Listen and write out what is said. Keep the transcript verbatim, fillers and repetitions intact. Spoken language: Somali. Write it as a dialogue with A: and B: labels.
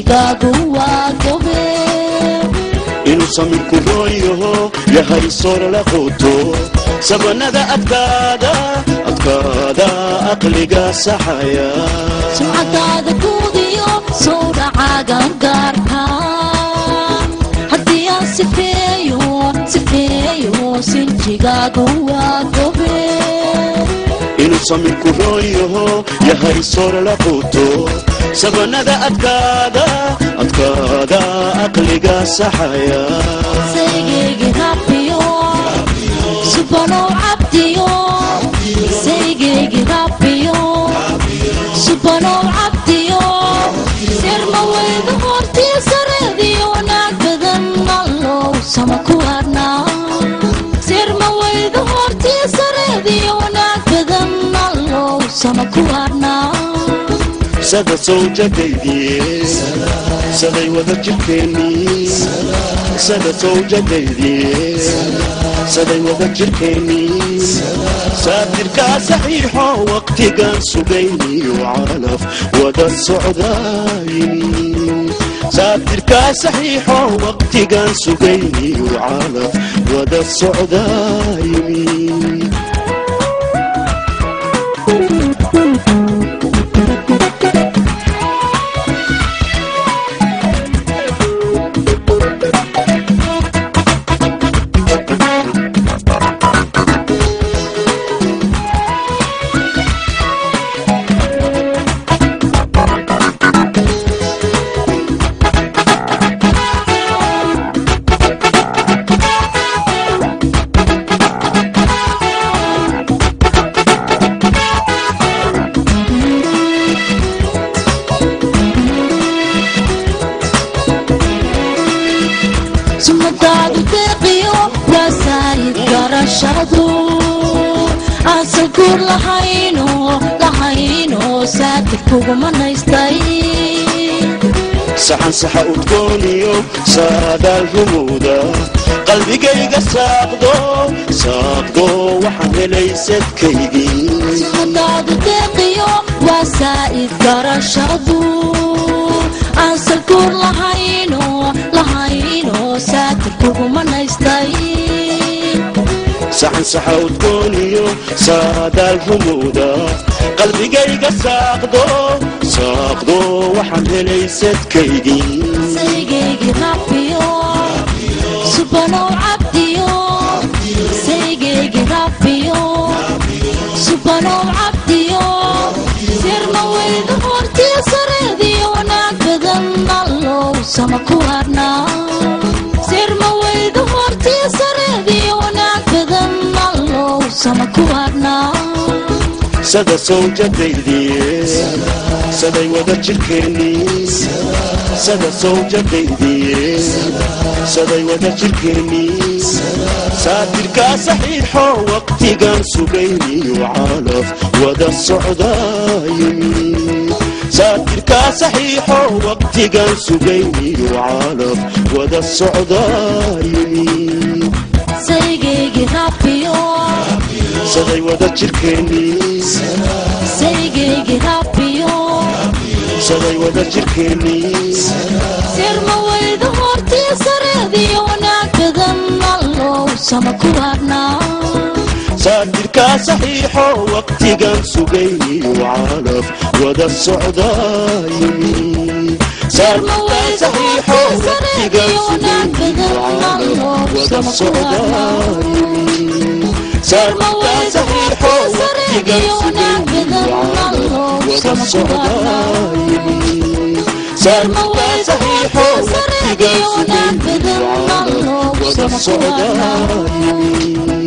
A: sinjigaagu waa gobe
B: inuu samirku rooyaho yahay soor la quuto sabanada adkaada adkaada aqliga saxaya
A: sumcadaada guudiyo sowdhacaaga gaarka haddii aan sifeeyo sifeeyo sinjigaagu waa gobe
B: inuu samirku rooyaho yahay soor la quuto sabanada adkaada adkaada aqliga saxaya
A: saygaygi rabbiyo subanow cabdiyo saygaygi rabbiyo subanow cabdiyo sirma weyda hortii sareediyo naag badan allow sama ku adhnaa sirma weyda hortii sareediyo naag badan allow sama ku adhnaa
B: sada sawjadaydii saday wada jirkeennii sada sawjadaydii saday wada jirkeennii saatirkaa saxiixo waqtigan sugayniyo calaf wada socdaayni saatirkaa saxiixo waqtigan sugayniyo calaf wada socdaayni sumadaadu deeqiyo waa saayid garashadu aansan guur lahayno lahayno saatir kuguma naystay saxan saxa udgooniyo saadaal rumowda qalbigayga saaqdo saaqdo waxaan helay sadkaygii
A: sumadaadu deeqiyo waa saayid garashadu aansan guur lahayno lahayno saatir kuguma naystay
B: saxan saxa udgooniyo saadaal rumowda qalbigayga saaqdo saaqdo waxaan helay sadkaygii
A: saygaygi rabbiyo subanow cabdiyo saygaygi rabbiyo subanow cabdiyo sirma weyda hortii sareediyo naag badan allow sama ku adhnaa sirma weyda hortii sareediyo naag badan allow sama ku adhnaa
B: sada sawjadaydii saday wada jirkeennii sada sawjadaydii saday wada jirkeennii saatirkaa saxiixo waqtigan sugayniyo calaf wada socdaayni saatirkaa saxiixo waqtigan sugayniyo calaf wada socdaayni
A: saygaygi rabbiyo
B: saday wada jirkeennii
A: saygaygi rabbiyo
B: saday wada jirkeennii
A: sirma weyda hortii sareediyo naag badan allow sama ku adhnaa
B: saatirkaa saxiixo waqtigan sugayniyo calaf wada socdaayni saatirkaa saxiixo waqtigan sugayniyo calaf wada socdaayni saatirkaa saxiixo waqtigan sugayniyo calaf wada socdaayni saatirkaa saxiixo waqtigan sugayniyo calaf wada socdaayni